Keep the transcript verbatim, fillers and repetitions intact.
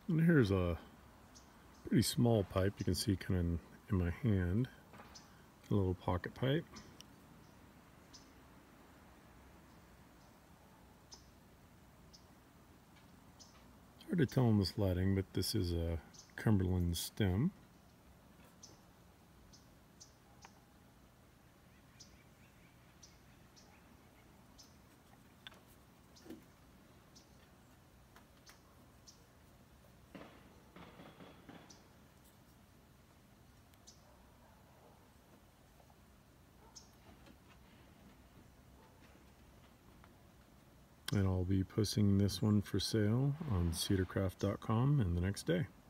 And here's a pretty small pipe. You can see kind of in, in my hand, a little pocket pipe. It's hard to tell in this lighting, but this is a Cumberland stem. And I'll be posting this one for sale on cedarcraft dot com in the next day.